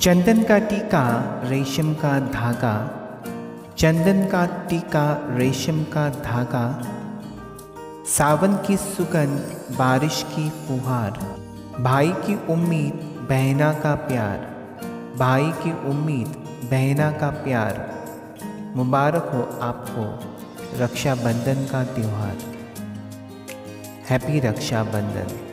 चंदन का टीका रेशम का धागा, चंदन का टीका रेशम का धागा, सावन की सुगंध बारिश की फुहार, भाई की उम्मीद बहना का प्यार, भाई की उम्मीद बहना का प्यार। मुबारक हो आपको रक्षाबंधन का त्यौहार। हैप्पी रक्षाबंधन।